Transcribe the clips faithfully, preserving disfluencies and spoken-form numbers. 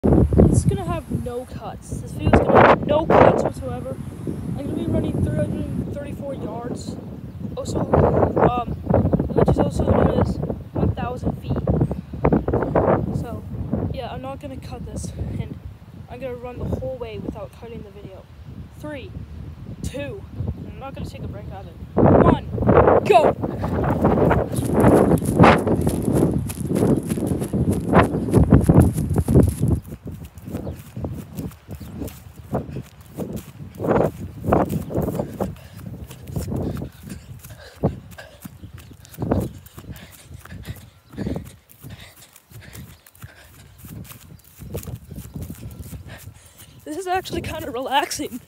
This is gonna have no cuts. This video is gonna have no cuts whatsoever. I'm gonna be running three hundred thirty-four yards. Also, um, which is also known as one thousand feet. So, yeah, I'm not gonna cut this, and I'm gonna run the whole way without cutting the video. Three, two, I'm not gonna take a break out of it. One, go! This is actually kind of relaxing.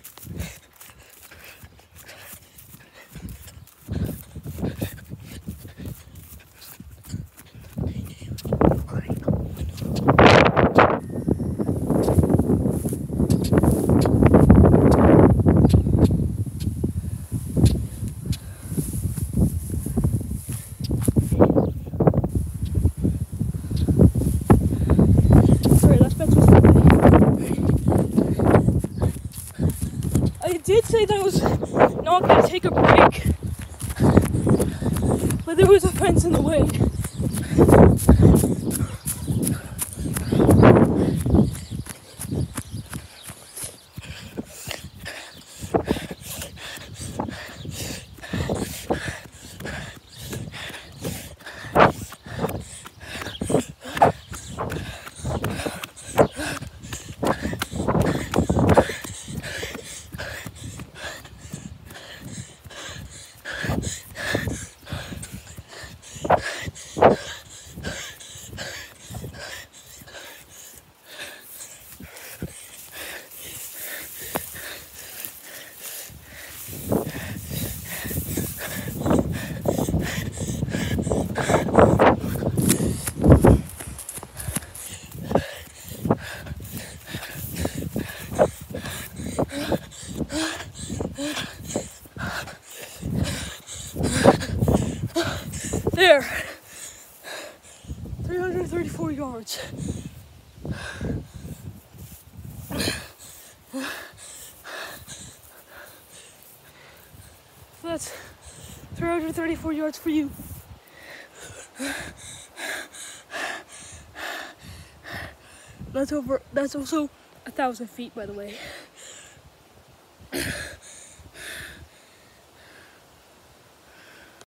I did say that I was not going to take a break, but there was a fence in the way. There, three hundred thirty-four yards. So that's three hundred thirty-four yards for you. That's over, that's also a thousand feet, by the way.